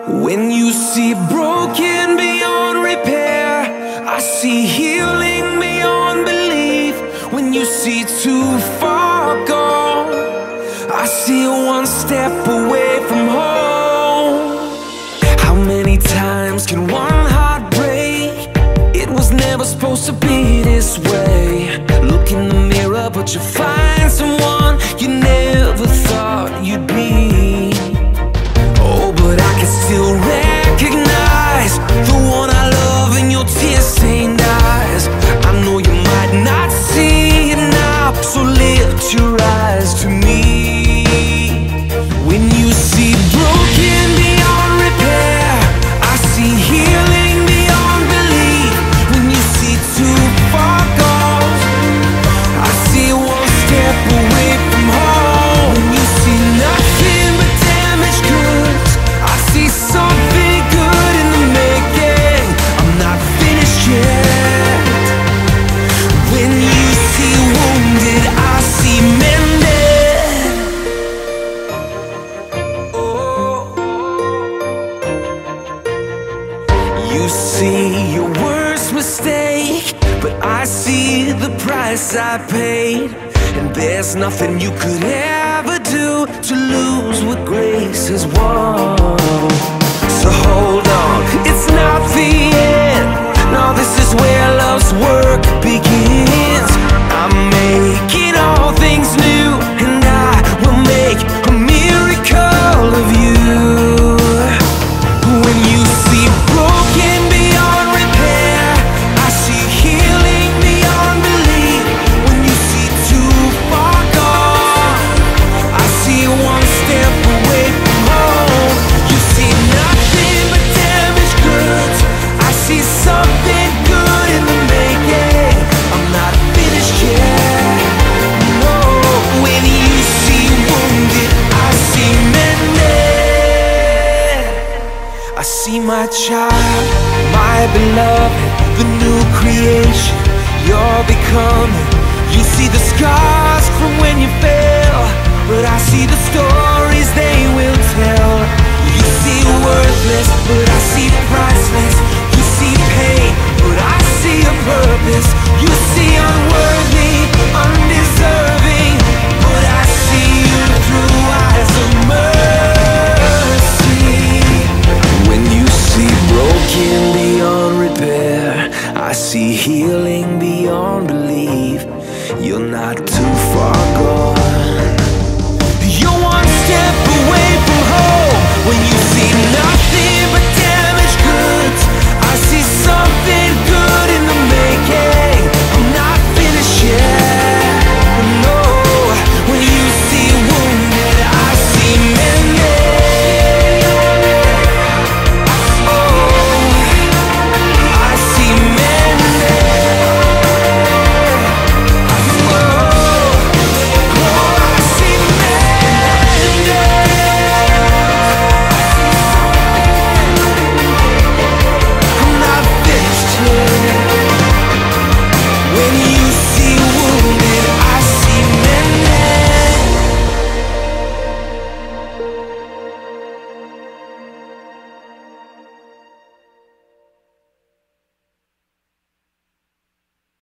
When you see broken beyond repair, I see healing beyond belief. When you see too far gone, I see one step away from home. How many times can one heart break? It was never supposed to be this way. Look in the mirror but you find someone you never thought you'd be. Oh, but I can still recognize the one I love in your tear-stained eyes. I know you might not see it now, so lift your eyes to me. When you see broken beyond repair, I see healing beyond belief. When you see too far gone, I see one step away from home. When you see nothing but damaged goods, I see something good in the making. I'm not finished yet. When you see wounded, I see mended. Oh. You see your worst mistake, but I see the price I paid. And there's nothing you could ever do to lose what grace has won. So hold on, it's not the end. No, this is where love's work begins. I'm making all things new, and I will make a miracle of you. When you see broken beyond repair, I see healing beyond belief. When you see too far gone, I see one step away from home. You see nothing but damaged goods, I see something good in the making. I'm not finished yet. No, when you see wounded, I see mended. I see my child, my beloved, the new creation you're becoming. You see the scars from when you fell, but I see the story